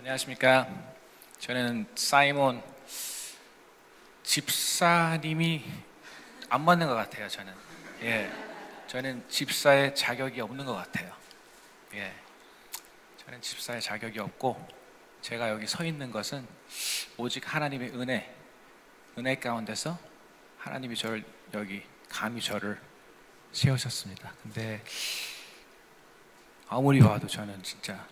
안녕하십니까. 저는 사이몬 집사님이 안 맞는 것 같아요. 저는 집사의 자격이 없는 것 같아요. 저는 집사의 자격이 없고, 제가 여기 서 있는 것은 오직 하나님의 은혜 가운데서 하나님이 저를 여기 감히 저를 세우셨습니다. 근데 아무리 봐도 저는 진짜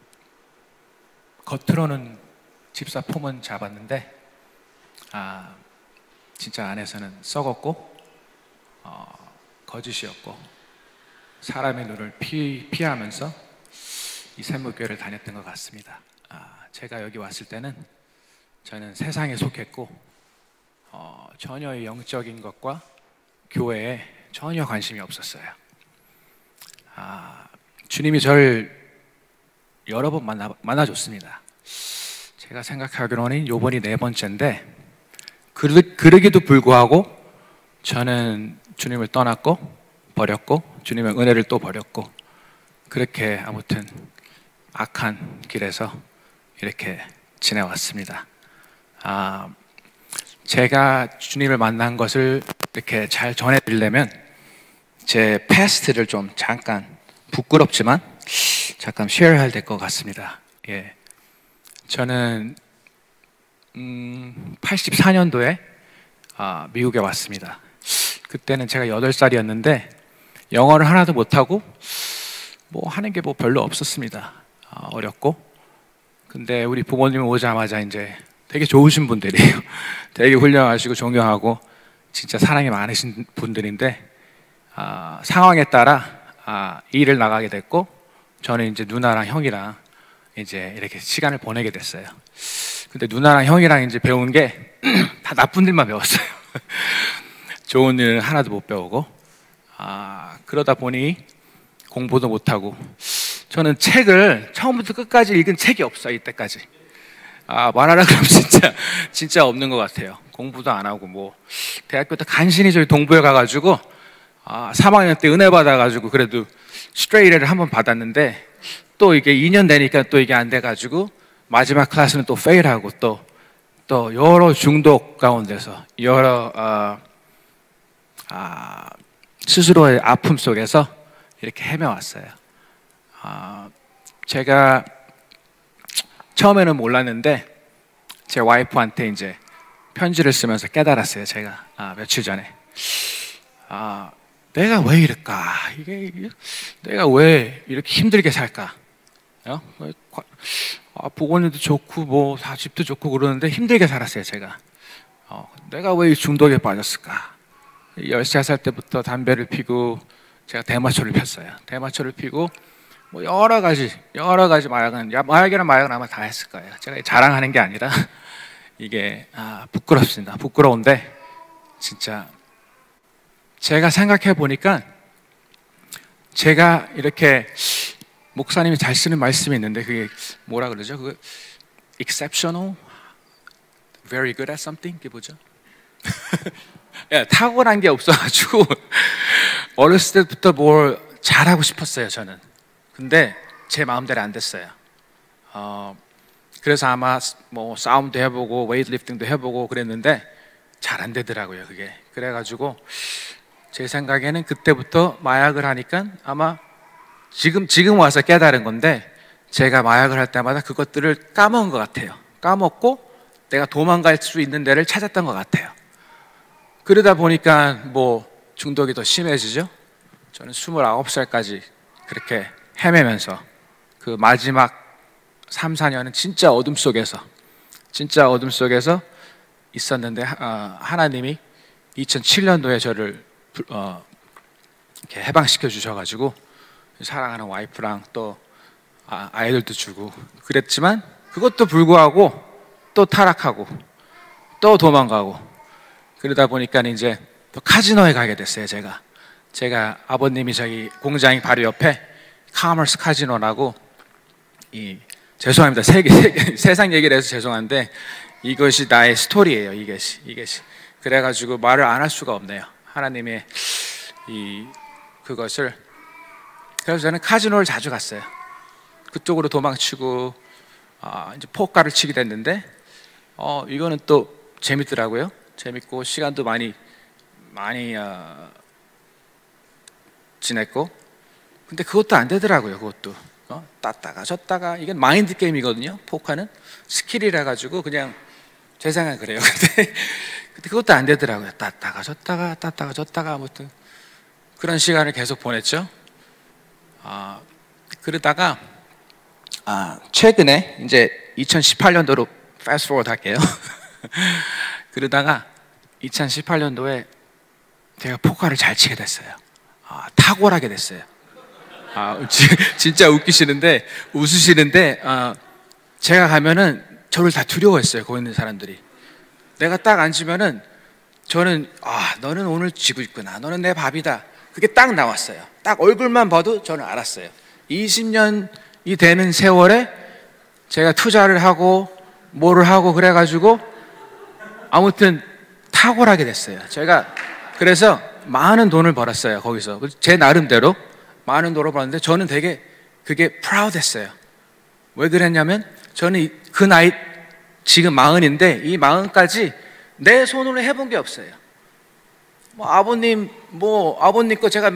겉으로는 집사 폼은 잡았는데 진짜 안에서는 썩었고 거짓이었고 사람의 눈을 피하면서 이 샘물교회를 다녔던 것 같습니다. 제가 여기 왔을 때는 저는 세상에 속했고 전혀 영적인 것과 교회에 전혀 관심이 없었어요. 주님이 저를 여러 번 만나줬습니다. 제가 생각하기로는 이번이 4번째인데 그러기도 불구하고 저는 주님을 떠났고 버렸고 주님의 은혜를 또 버렸고 그렇게 아무튼 악한 길에서 이렇게 지내왔습니다. 제가 주님을 만난 것을 이렇게 잘 전해드리려면 제 패스트를 좀 잠깐 부끄럽지만 잠깐 쉐어해야 될 것 같습니다. 저는 84년도에 미국에 왔습니다. 그때는 제가 8살이었는데 영어를 하나도 못하고 하는 게 별로 없었습니다. 어렸고. 근데 우리 부모님 오자마자 이제 되게 좋으신 분들이에요. 되게 훌륭하시고 존경하고 진짜 사랑이 많으신 분들인데 상황에 따라 일을 나가게 됐고 저는 이제 누나랑 형이랑 이제 이렇게 시간을 보내게 됐어요. 근데 누나랑 형이랑 이제 배운 게 다 나쁜 일만 배웠어요. 좋은 일은 하나도 못 배우고 그러다 보니 공부도 못하고 저는 책을 처음부터 끝까지 읽은 책이 없어요. 이때까지 말하라 그러면 진짜 없는 것 같아요. 공부도 안 하고 대학교 때 간신히 저희 동부에 가가지고 3학년 때 은혜 받아가지고 그래도 스트레이트를 한번 받았는데 또 이게 2년 되니까 또 이게 안 돼가지고 마지막 클래스는 또 페일하고 또 여러 중독 가운데서 여러 스스로의 아픔 속에서 이렇게 헤매왔어요. 제가 처음에는 몰랐는데 제 와이프한테 이제 편지를 쓰면서 깨달았어요. 제가 며칠 전에 내가 왜 이럴까? 내가 왜 이렇게 힘들게 살까? 부모님도 좋고 다 집도 좋고 그러는데 힘들게 살았어요. 제가 내가 왜 이 중독에 빠졌을까? 13살 때부터 담배를 피고 제가 대마초를 폈어요. 대마초를 피고 여러 가지 마약이란 마약은 아마 다 했을 거예요. 제가 자랑하는 게 아니라 이게 부끄럽습니다. 부끄러운데 진짜 제가 생각해 보니까 제가 이렇게 목사님이 잘 쓰는 말씀이 있는데 그게 뭐라 그러죠? 그 exceptional, very good at something? 그게 뭐죠? 탁월한 게 없어가지고 어렸을 때부터 뭘 잘하고 싶었어요. 저는. 근데 제 마음대로 안 됐어요. 그래서 아마 싸움도 해보고 웨이트리프팅도 해보고 그랬는데 잘 안 되더라고요. 그게. 그래가지고 제 생각에는 그때부터 마약을 하니까 아마 지금 와서 깨달은 건데 제가 마약을 할 때마다 그것들을 까먹은 것 같아요. 까먹고 내가 도망갈 수 있는 데를 찾았던 것 같아요. 그러다 보니까 중독이 더 심해지죠. 저는 29살까지 그렇게 헤매면서 그 마지막 3, 4년은 진짜 어둠 속에서 있었는데 하나님이 2007년도에 저를 이렇게 해방시켜 주셔가지고 사랑하는 와이프랑 또 아이들도 주고 그랬지만 그것도 불구하고 또 타락하고 또 도망가고 그러다 보니까 이제 또 카지노에 가게 됐어요. 제가 아버님이 저기 공장이 바로 옆에 카머스 카지노라고 죄송합니다. 세상 얘기를 해서 죄송한데 이것이 나의 스토리예요. 이것이 그래가지고 말을 안 할 수가 없네요. 하나님의 그것을. 그래서 저는 카지노를 자주 갔어요. 그쪽으로 도망치고 이제 포카를 치게 됐는데 이거는 또 재밌더라고요. 재밌고 시간도 많이 지냈고. 근데 그것도 안 되더라고요. 그것도 땄다가 졌다가. 이게 마인드 게임이거든요. 포카는 스킬이라 가지고 그냥 제 생각은 그래요. 근데 그것도 안 되더라고요. 땄다가 졌다가 아무튼 그런 시간을 계속 보냈죠. 그러다가 최근에 이제 2018년도로 패스트 포워드 할게요. 그러다가 2018년도에 제가 포커를 잘 치게 됐어요. 탁월하게 됐어요. 진짜 웃으시는데 제가 가면은 저를 다 두려워했어요. 거기 있는 사람들이. 내가 딱 앉으면은 저는 너는 오늘 지고 있구나. 너는 내 밥이다. 그게 딱 나왔어요. 딱 얼굴만 봐도 저는 알았어요. 20년이 되는 세월에 제가 투자를 하고 뭐를 하고 그래가지고 아무튼 탁월하게 됐어요. 제가 그래서 많은 돈을 벌었어요. 거기서 제 나름대로 많은 돈을 벌었는데 저는 되게 그게 프라우드했어요. 왜 그랬냐면 저는 그 나이 지금 40인데 이 40까지 내 손으로 해본 게 없어요. 아버님 거 제가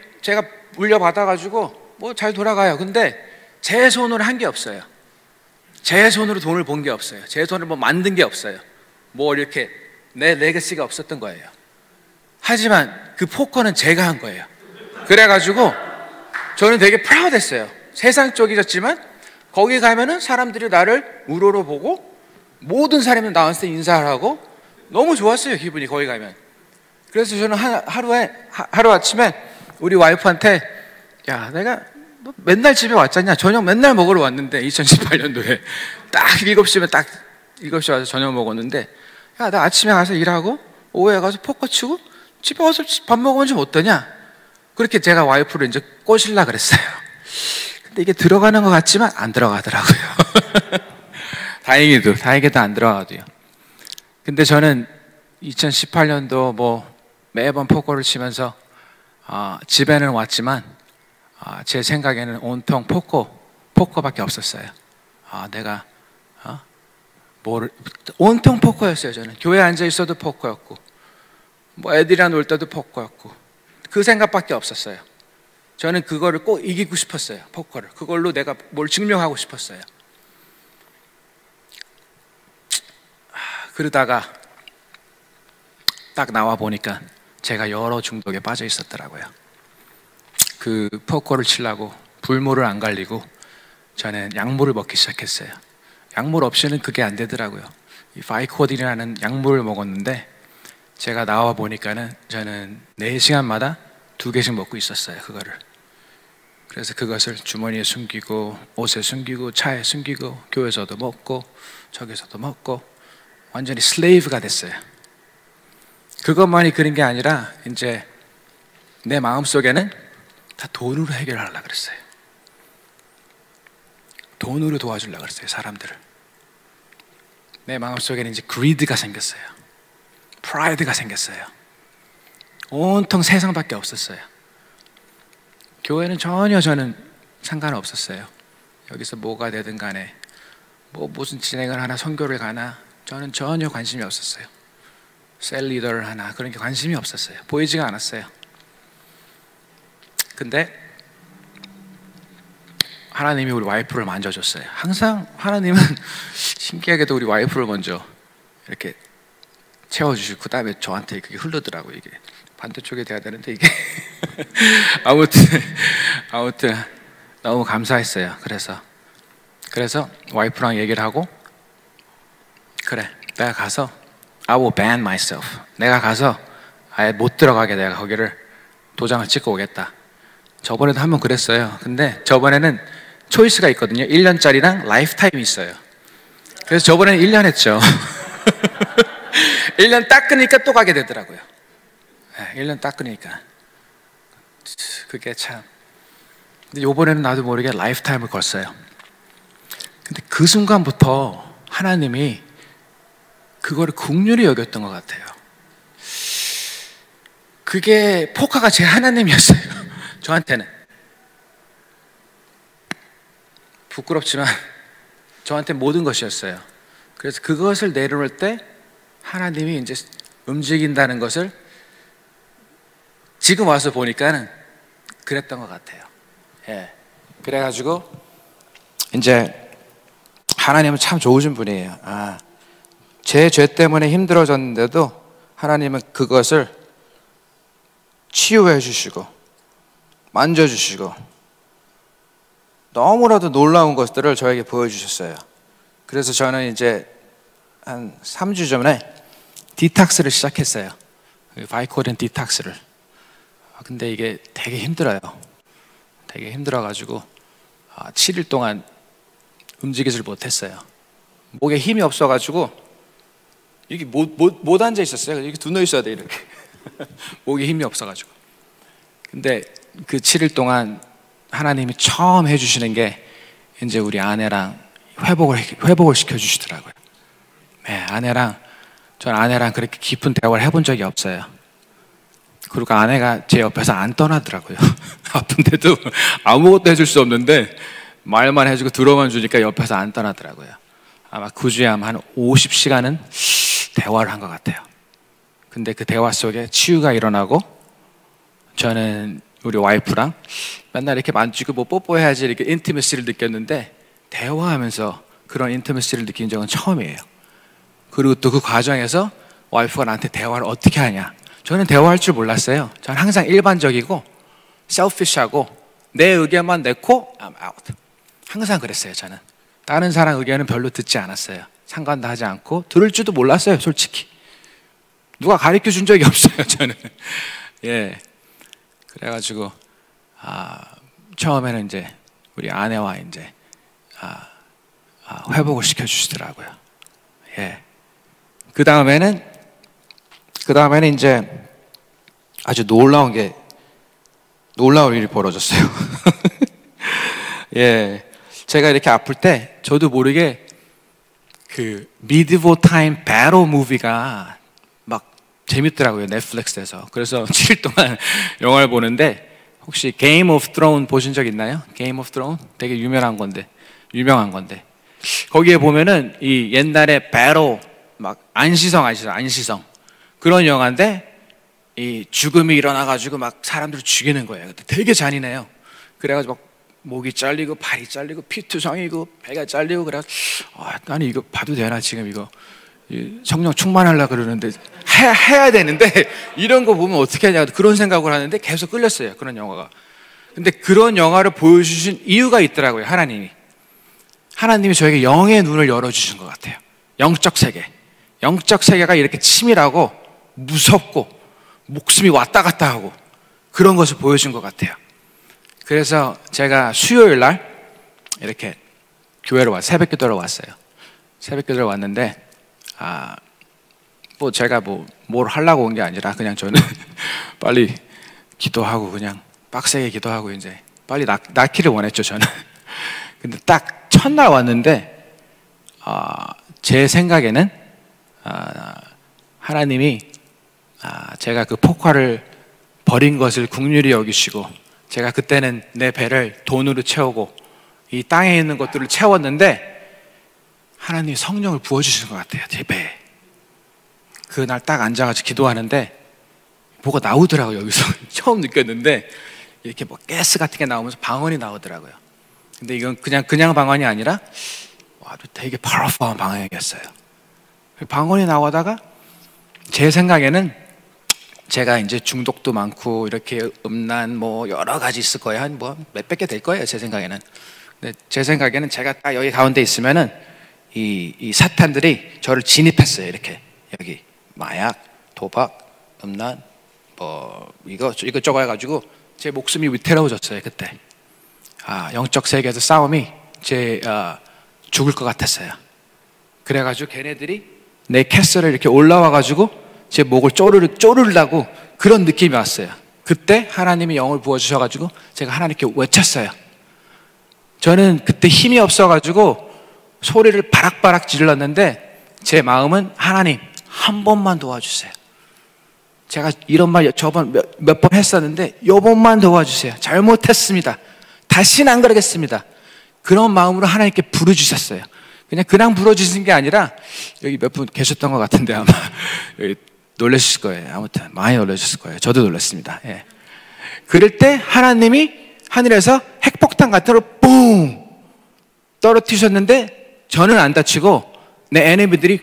물려받아가지고 잘 돌아가요. 근데 제 손으로 한 게 없어요. 제 손으로 돈을 번 게 없어요. 제 손으로 만든 게 없어요. 이렇게 내 레거시가 없었던 거예요. 하지만 그 포커는 제가 한 거예요. 그래가지고 저는 되게 프라우드했어요. 세상적이졌지만 거기 가면은 사람들이 나를 우러러 보고 모든 사람이 나한테 인사를 하고 너무 좋았어요. 기분이 거기 가면. 그래서 저는 하루 아침에 우리 와이프한테 야, 내가 너 맨날 집에 왔잖냐. 저녁 맨날 먹으러 왔는데 2018년도에 딱 7시에 와서 저녁 먹었는데 야, 나 아침에 가서 일하고 오후에 가서 포커 치고 집에 와서 밥 먹으면 좀 어떠냐. 그렇게 제가 와이프를 이제 꼬실라 그랬어요. 근데 이게 들어가는 것 같지만 안 들어가더라고요. 다행히도 안 들어가도요. 근데 저는 2018년도 매번 포커를 치면서 집에는 왔지만 제 생각에는 온통 포커밖에 없었어요. 내가 온통 포커였어요. 저는 교회에 앉아 있어도 포커였고 애들이랑 놀 때도 포커였고 그 생각밖에 없었어요. 저는 그거를 꼭 이기고 싶었어요. 포커를. 그걸로 내가 뭘 증명하고 싶었어요. 그러다가 딱 나와 보니까 제가 여러 중독에 빠져 있었더라고요. 그 포커를 치려고 불모를 안 갈리고 저는 약물을 먹기 시작했어요. 약물 없이는 그게 안 되더라고요. 이 바이코딘이라는 약물을 먹었는데 제가 나와 보니까는 저는 4시간마다 2개씩 먹고 있었어요. 그거를. 그래서 그것을 주머니에 숨기고 옷에 숨기고 차에 숨기고 교회에서도 먹고 저기서도 먹고 완전히 슬레이브가 됐어요. 그것만이 그런 게 아니라 이제 내 마음속에는 다 돈으로 해결하려고 그랬어요. 돈으로 도와주려고 그랬어요. 사람들을. 내 마음속에는 이제 greed가 생겼어요. pride가 생겼어요. 온통 세상밖에 없었어요. 교회는 전혀 저는 상관없었어요. 여기서 뭐가 되든 간에 무슨 진행을 하나 선교를 가나 저는 전혀 관심이 없었어요. 셀 리더를 하나 그런 게 관심이 없었어요. 보이지가 않았어요. 근데 하나님이 우리 와이프를 만져줬어요. 항상 하나님은 신기하게도 우리 와이프를 먼저 이렇게 채워주시고 그 다음에 저한테 그게 흐르더라고요. 이게 반대쪽에 돼야 되는데 이게 아무튼 너무 감사했어요. 그래서 와이프랑 얘기를 하고 그래 내가 가서 I will ban myself. 내가 가서 아예 못 들어가게 내가 거기를 도장을 찍고 오겠다. 저번에도 한번 그랬어요. 근데 저번에는 초이스가 있거든요. 1년짜리랑 라이프타임이 있어요. 그래서 저번에는 1년 했죠. 1년 딱 끄니까 또 가게 되더라고요. 1년 딱 끄니까 그게 참. 근데 요번에는 나도 모르게 라이프타임을 걸었어요. 근데 그 순간부터 하나님이 그거를 긍휼히 여겼던 것 같아요. 그게 포카가 제 하나님이었어요. 저한테는 부끄럽지만 저한테 모든 것이었어요. 그래서 그것을 내려놓을 때 하나님이 이제 움직인다는 것을 지금 와서 보니까는 그랬던 것 같아요. 예. 그래가지고 이제 하나님은 참 좋으신 분이에요. 제 죄 때문에 힘들어졌는데도 하나님은 그것을 치유해 주시고 만져주시고 너무나도 놀라운 것들을 저에게 보여주셨어요. 그래서 저는 이제 한 3주 전에 디탁스를 시작했어요. 바이코린 디탁스를. 근데 이게 되게 힘들어요. 되게 힘들어가지고 7일 동안 움직이질 못했어요. 목에 힘이 없어가지고 이게 못 앉아 있었어요. 이렇게 두 누워 있어야 돼, 이렇게. 목에 힘이 없어가지고. 근데 그 7일 동안 하나님이 처음 해주시는 게 이제 우리 아내랑 회복을 시켜주시더라고요. 네, 전 아내랑 그렇게 깊은 대화를 해본 적이 없어요. 그리고 아내가 제 옆에서 안 떠나더라고요. 아픈데도 아무것도 해줄 수 없는데 말만 해주고 들어만 주니까 옆에서 안 떠나더라고요. 아마 그 주에 한 50시간은 대화를 한 것 같아요. 근데 그 대화 속에 치유가 일어나고 저는 우리 와이프랑 맨날 이렇게 만지고 뭐 뽀뽀해야지 이렇게 인티머시를 느꼈는데 대화하면서 그런 인티머시를 느낀 적은 처음이에요. 그리고 또 그 과정에서 와이프가 나한테 대화를 어떻게 하냐. 저는 대화할 줄 몰랐어요. 저는 항상 일반적이고 셀피시하고 내 의견만 내고 I'm out. 항상 그랬어요. 저는 다른 사람 의견은 별로 듣지 않았어요. 상관도 하지 않고 들을 줄도 몰랐어요. 솔직히 누가 가르쳐 준 적이 없어요. 저는. 예. 그래가지고 처음에는 이제 우리 아내와 이제 회복을 시켜주시더라고요. 예. 그 다음에는 이제 아주 놀라운 일이 벌어졌어요. 예. 제가 이렇게 아플 때 저도 모르게 그 미디볼 타임 배로 무비가 막 재밌더라고요. 넷플릭스에서. 그래서 7일 동안 영화를 보는데 혹시 게임 오브 드론 보신 적 있나요? 게임 오브 드론? 되게 유명한 건데 거기에 보면은 이 옛날에 배로 막 안시성 그런 영화인데 이 죽음이 일어나가지고 막 사람들을 죽이는 거예요. 되게 잔인해요. 그래가지고 막 목이 잘리고 발이 잘리고 피투성이고 배가 잘리고 그래가지고 나는 이거 봐도 되나 지금 이거 성령 충만하려고 그러는데 해야 되는데 이런 거 보면 어떻게 하냐 그런 생각을 하는데 계속 끌렸어요. 그런 영화가. 근데 그런 영화를 보여주신 이유가 있더라고요. 하나님이 저에게 영의 눈을 열어주신 것 같아요. 영적 세계가 이렇게 치밀하고 무섭고 목숨이 왔다 갔다 하고 그런 것을 보여준 것 같아요. 그래서 제가 수요일 날 이렇게 교회로 새벽 기도로 왔어요. 새벽 기도로 왔는데 뭐 제가 뭘 하려고 온 게 아니라 그냥 저는 빨리 기도하고 그냥 빡세게 기도하고 이제 빨리 낫기를 원했죠. 저는. 근데 딱 첫날 왔는데 제 생각에는 하나님이 제가 그 포카를 버린 것을 긍휼히 여기시고 제가 그때는 내 배를 돈으로 채우고 이 땅에 있는 것들을 채웠는데 하나님이 성령을 부어주시는 것 같아요. 제 배에. 그날 딱 앉아가지고 기도하는데 뭐가 나오더라고요. 여기서 처음 느꼈는데 이렇게 뭐 가스 같은 게 나오면서 방언이 나오더라고요. 근데 이건 그냥 방언이 아니라 되게 파워풀한 방언이었어요. 방언이 나오다가 제 생각에는 제가 이제 중독도 많고 이렇게 음란 뭐 여러 가지 있을 거예요. 한 뭐 몇백 개 될 거예요. 제 생각에는. 근데 제 생각에는 제가 딱 여기 가운데 있으면은 이 사탄들이 저를 진입했어요. 이렇게 여기 마약, 도박, 음란, 뭐 이것저것 해가지고 제 목숨이 위태로워졌어요. 그때. 영적 세계에서 싸움이 죽을 것 같았어요. 그래가지고 걔네들이 내 캐슬을 이렇게 올라와가지고 제 목을 쪼르르라고 그런 느낌이 왔어요. 그때 하나님이 영을 부어주셔가지고 제가 하나님께 외쳤어요. 저는 그때 힘이 없어가지고 소리를 바락바락 질렀는데 제 마음은 하나님 한 번만 도와주세요. 제가 이런 말 저번 몇 번 했었는데 요번만 도와주세요. 잘못했습니다. 다시는 안 그러겠습니다. 그런 마음으로 하나님께 부르주셨어요. 그냥 그냥 불어주신 게 아니라, 여기 몇 분 계셨던 것 같은데 아마 여기 놀라실 거예요. 아무튼 많이 놀라셨을 거예요. 저도 놀랐습니다. 예. 그럴 때 하나님이 하늘에서 핵폭탄 같은 걸 뿡 떨어뜨리셨는데 저는 안 다치고 내 에네미들이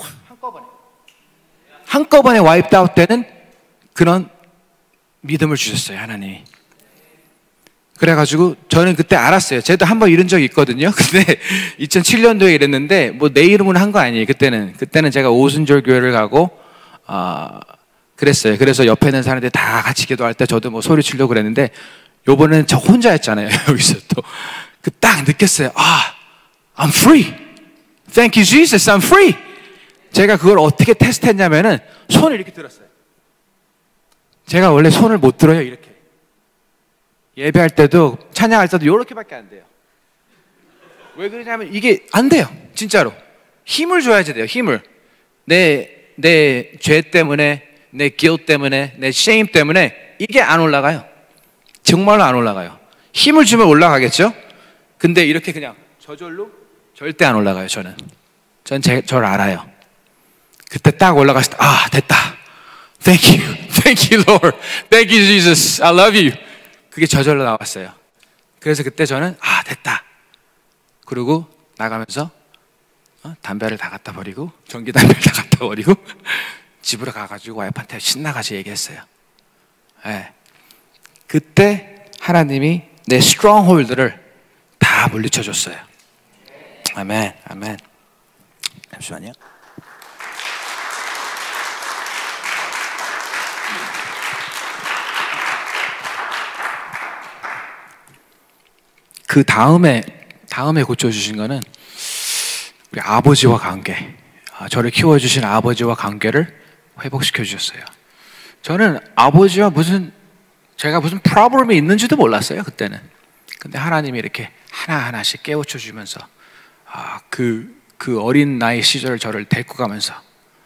한꺼번에 와이프드 아웃 되는 그런 믿음을 주셨어요, 하나님이. 그래가지고 저는 그때 알았어요. 저도 한번 이런 적이 있거든요. 근데 2007년도에 이랬는데 뭐 내 이름으로 한 거 아니에요. 그때는 제가 오순절 교회를 가고 그랬어요. 그래서 옆에 있는 사람들이 다 같이 기도할 때 저도 뭐 소리 치려고 그랬는데 요번에는 저 혼자였잖아요. 여기서 또 그 딱 느꼈어요. I'm free. Thank you Jesus, I'm free. 제가 그걸 어떻게 테스트했냐면은 손을 이렇게 들었어요. 제가 원래 손을 못 들어요, 이렇게. 예배할 때도 찬양할 때도 이렇게밖에 안 돼요. 왜 그러냐면 이게 안 돼요, 진짜로. 힘을 줘야지 돼요, 힘을. 내 죄 때문에, 내 guilt 때문에, 내 shame 때문에 이게 안 올라가요. 정말로 안 올라가요. 힘을 주면 올라가겠죠? 근데 이렇게 그냥 저절로 절대 안 올라가요, 저는. 저를 알아요. 그때 딱 올라갔을 때, 됐다. Thank you. Thank you, Lord. Thank you, Jesus. I love you. 그게 저절로 나왔어요. 그래서 그때 저는, 됐다. 그리고 나가면서 담배를 다 갖다 버리고, 전기담배를 다 갖다 버리고, 집으로 가가지고 와이프한테 신나가지고 얘기했어요. 네. 그때 하나님이 내 스트롱홀드를 다 물리쳐줬어요. 아멘, 아멘. 잠시만요. 그 다음에 고쳐주신 거는 우리 아버지와 관계, 저를 키워주신 아버지와 관계를 회복시켜 주셨어요. 저는 아버지와 제가 무슨 프로블럼이 있는지도 몰랐어요, 그때는. 근데 하나님이 이렇게 하나하나씩 깨우쳐 주면서 그 어린 나이 시절 저를 데리고 가면서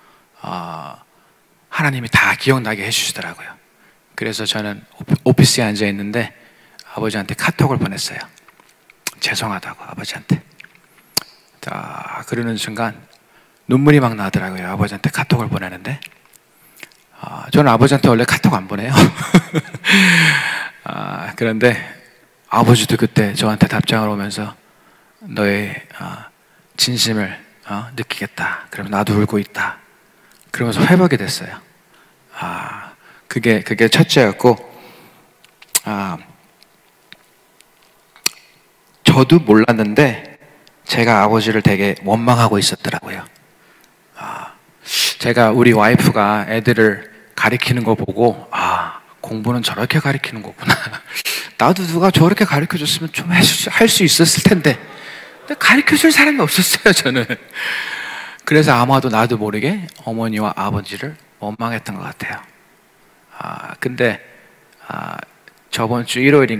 하나님이 다 기억나게 해주시더라고요. 그래서 저는 오피스에 앉아 있는데 아버지한테 카톡을 보냈어요. 죄송하다고, 아버지한테. 그러는 순간 눈물이 막 나더라고요. 아버지한테 카톡을 보내는데 저는 아버지한테 원래 카톡 안 보내요. 그런데 아버지도 그때 저한테 답장을 오면서 너의 진심을 느끼겠다. 그러면 나도 울고 있다. 그러면서 회복이 됐어요. 그게 첫째였고, 저도 몰랐는데 제가 아버지를 되게 원망하고 있었더라고요. 제가 우리 와이프가 애들을 가리키는 거 보고 공부는 저렇게 가리키는 거구나. 나도 누가 저렇게 가르쳐줬으면 좀 할 수 있었을 텐데. 근데 가르쳐줄 사람이 없었어요, 저는. 그래서 아마도 나도 모르게 어머니와 아버지를 원망했던 것 같아요. 근데 저번 주 일요일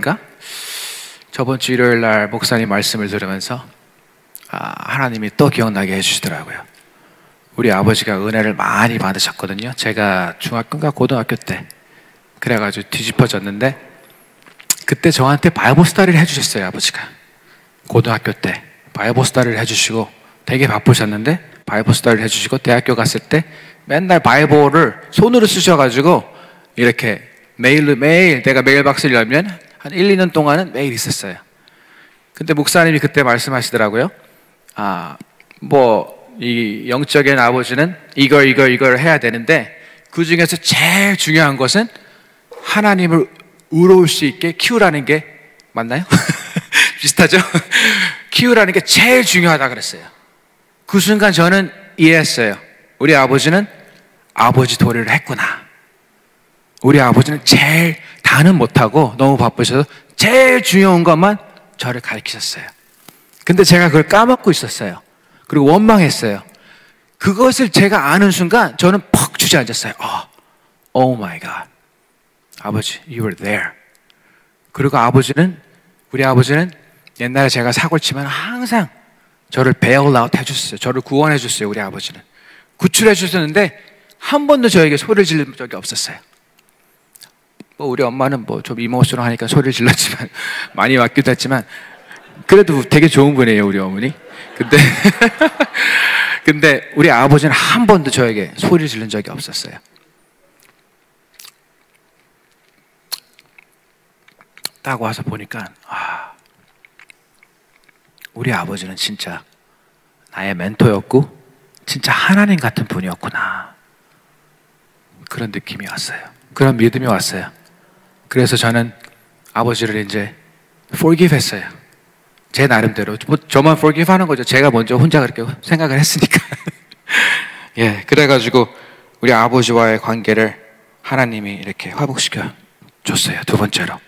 날 목사님 말씀을 들으면서 하나님이 또 기억나게 해주시더라고요. 우리 아버지가 은혜를 많이 받으셨거든요. 제가 중학교인가 고등학교 때 그래가지고 뒤집어졌는데 그때 저한테 바이블 스터디를 해주셨어요, 아버지가. 고등학교 때 바이블 스터디를 해주시고 되게 바쁘셨는데 바이블 스터디를 해주시고 대학교 갔을 때 맨날 바이블을 손으로 쓰셔가지고 이렇게 매일 내가 메일박스를 열면 한 1, 2년 동안은 매일 있었어요. 근데 목사님이 그때 말씀하시더라고요. 이 영적인 아버지는 이걸 해야 되는데 그 중에서 제일 중요한 것은 하나님을 의로울 수 있게 키우라는 게 맞나요? 비슷하죠? 키우라는 게 제일 중요하다 그랬어요. 그 순간 저는 이해했어요. 우리 아버지는 아버지 도리를 했구나. 우리 아버지는 제일 다는 못하고 너무 바쁘셔서 제일 중요한 것만 저를 가르치셨어요. 근데 제가 그걸 까먹고 있었어요. 그리고 원망했어요. 그것을 제가 아는 순간 저는 퍽 주저앉았어요. Oh my God. 아버지, you were there. 그리고 우리 아버지는 옛날에 제가 사고를 치면 항상 저를 bail-out 해줬어요. 저를 구원해 줬어요, 우리 아버지는. 구출해 주셨는데 한 번도 저에게 소리를 지른 적이 없었어요. 우리 엄마는 좀 이모스러워 하니까 소리를 질렀지만 많이 왔기도 했지만 그래도 되게 좋은 분이에요, 우리 어머니. 근데 근데 우리 아버지는 한 번도 저에게 소리를 지른 적이 없었어요. 딱 와서 보니까 우리 아버지는 진짜 나의 멘토였고 진짜 하나님 같은 분이었구나. 그런 느낌이 왔어요. 그런 믿음이 왔어요. 그래서 저는 아버지를 이제 forgive 했어요. 제 나름대로. 뭐 저만 forgive 하는 거죠. 제가 먼저 혼자 그렇게 생각을 했으니까. 예, 그래가지고 우리 아버지와의 관계를 하나님이 이렇게 회복시켜 줬어요. 두 번째로.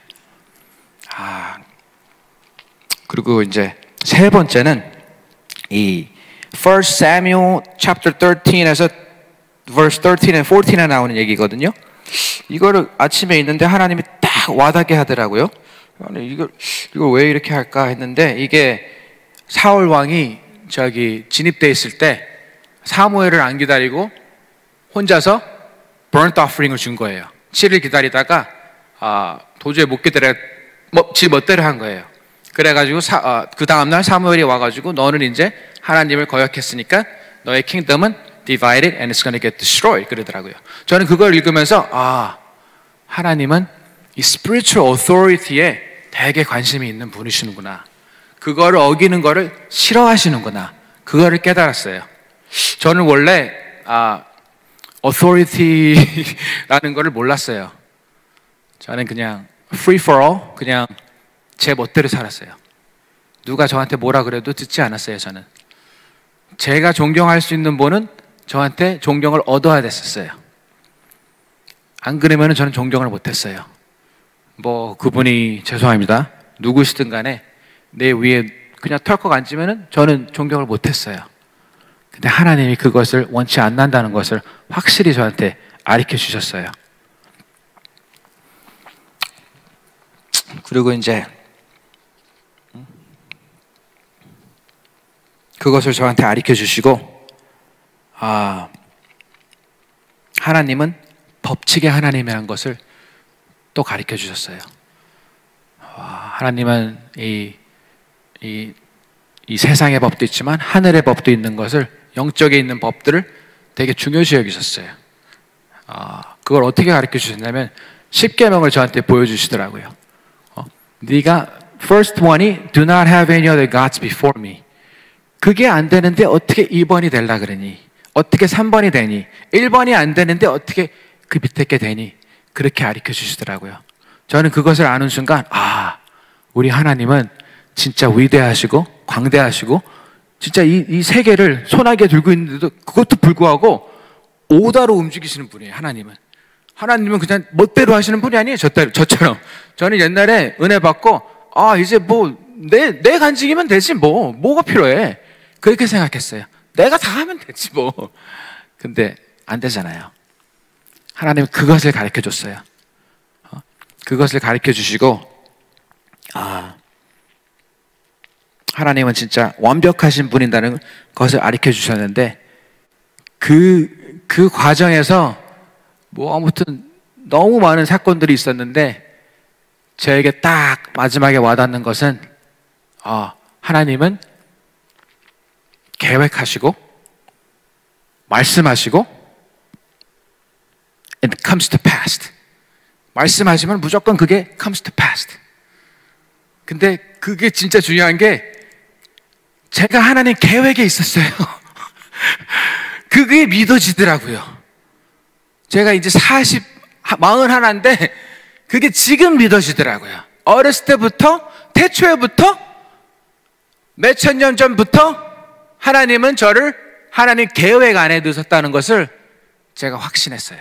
그리고 이제 세 번째는 이 1 Samuel chapter 13에서 verse 13 and 14에 나오는 얘기거든요. 이거를 아침에 있는데 하나님이 딱 와닿게 하더라고요. 아니, 이걸 왜 이렇게 할까 했는데, 이게 사울 왕이 진입돼 있을 때 사무엘을 안 기다리고 혼자서 burnt offering을 준 거예요. 7일 기다리다가 도저히 못 기다려 지 멋대로 한 거예요. 그래가지고 그 다음날 사무엘이 와가지고 너는 이제 하나님을 거역했으니까 너의 킹덤은 divided and it's going to get destroyed 그러더라고요. 저는 그걸 읽으면서 하나님은 이 spiritual authority에 되게 관심이 있는 분이시는구나. 그거를 어기는 거를 싫어하시는구나. 그거를 깨달았어요. 저는 원래 authority라는 거를 몰랐어요. 저는 그냥 free for all, 그냥 제 멋대로 살았어요. 누가 저한테 뭐라 그래도 듣지 않았어요. 저는 제가 존경할 수 있는 분은 저한테 존경을 얻어야 됐었어요. 안 그러면 저는 존경을 못했어요. 뭐 그분이 죄송합니다. 누구시든 간에 내 위에 그냥 털컥 앉으면 저는 존경을 못했어요. 근데 하나님이 그것을 원치 않는다는 것을 확실히 저한테 가르쳐 주셨어요. 그리고 이제 그것을 저한테 가르쳐 주시고 하나님은 법칙의 하나님이라는 것을 또 가르쳐 주셨어요. 하나님은 이 세상의 법도 있지만 하늘의 법도 있는 것을, 영적에 있는 법들을 되게 중요시 여기셨어요. 그걸 어떻게 가르쳐 주셨냐면 10계명을 저한테 보여주시더라고요. 네가 first one이 do not have any other gods before me. 그게 안 되는데 어떻게 2번이 되려 그러니? 어떻게 3번이 되니? 1번이 안 되는데 어떻게 그 밑에 게 되니? 그렇게 가르쳐 주시더라고요. 저는 그것을 아는 순간 우리 하나님은 진짜 위대하시고 광대하시고 진짜 이 세계를 손아귀에 들고 있는데도 그것도 불구하고 오다로 움직이시는 분이에요. 하나님은 그냥 멋대로 하시는 분이 아니에요. 저처럼. 저는 옛날에 은혜 받고 이제 뭐 내 간직이면 되지 뭐가 필요해. 그렇게 생각했어요. 내가 다 하면 되지 뭐. 근데 안 되잖아요. 하나님은 그것을 가르쳐 줬어요. 그것을 가르쳐 주시고 하나님은 진짜 완벽하신 분이라는 것을 가르쳐 주셨는데 그 과정에서 뭐 아무튼 너무 많은 사건들이 있었는데 저에게 딱 마지막에 와닿는 것은 하나님은 계획하시고 말씀하시고 it comes to pass. 말씀하시면 무조건 그게 comes to pass. 근데 그게 진짜 중요한 게 제가 하나님 계획에 있었어요. 그게 믿어지더라고요. 제가 이제 41인데 그게 지금 믿어지더라고요. 어렸을 때부터, 태초에부터, 몇천 년 전부터 하나님은 저를 하나님 계획 안에 두셨다는 것을 제가 확신했어요.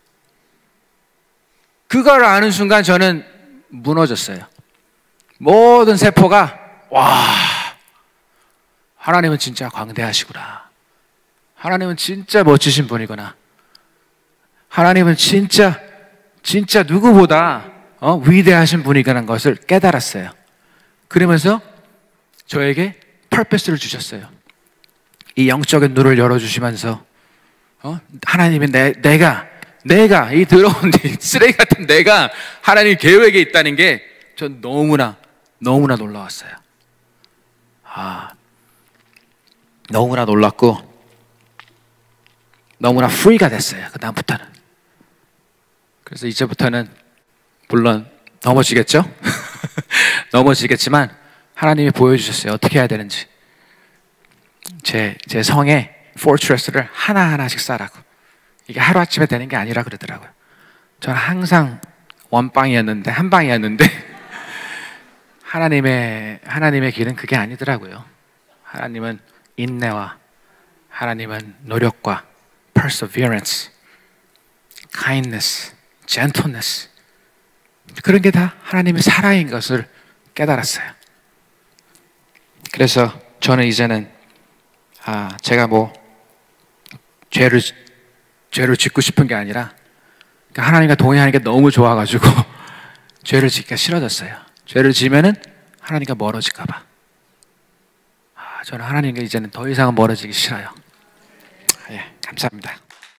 그걸 아는 순간 저는 무너졌어요. 모든 세포가 하나님은 진짜 광대하시구나. 하나님은 진짜 멋지신 분이구나. 하나님은 진짜 누구보다 위대하신 분이라는 것을 깨달았어요. 그러면서 저에게 purpose를 주셨어요. 이 영적인 눈을 열어주시면서 하나님이 내가 이 더러운 쓰레기 같은 내가 하나님 계획에 있다는 게 전 너무나 놀라웠어요. 너무나 놀랐고 너무나 프리가 됐어요. 그 다음부터는. 그래서 이제부터는 물론 넘어지겠죠? 넘어지겠지만 하나님이 보여주셨어요. 어떻게 해야 되는지. 제 성에 포트레스를 하나하나씩 쌓으라고. 이게 하루아침에 되는 게 아니라 그러더라고요. 저는 항상 원방이었는데, 한 방이었는데 하나님의 길은 그게 아니더라고요. 하나님은 인내와, 하나님은 노력과 perseverance, kindness, gentleness, 그런 게 다 하나님의 사랑인 것을 깨달았어요. 그래서 저는 이제는 제가 뭐 죄를 짓고 싶은 게 아니라 하나님과 동행하는 게 너무 좋아가지고 죄를 짓기가 싫어졌어요. 죄를 지면은 하나님과 멀어질까 봐. 저는 하나님과 이제는 더 이상은 멀어지기 싫어요. 예, 감사합니다.